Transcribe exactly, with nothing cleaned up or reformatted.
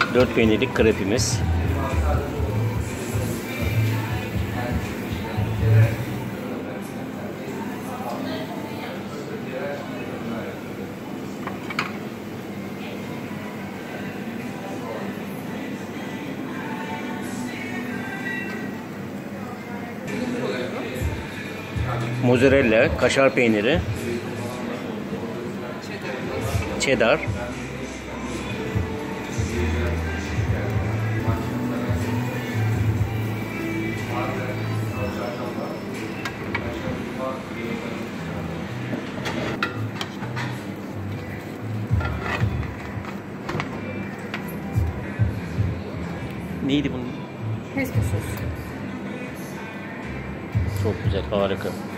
Dört peynirlik krepimiz. Mozzarella, kaşar peyniri, cheddar, neydi bunun? Pesto sos. Çok güzel, harika.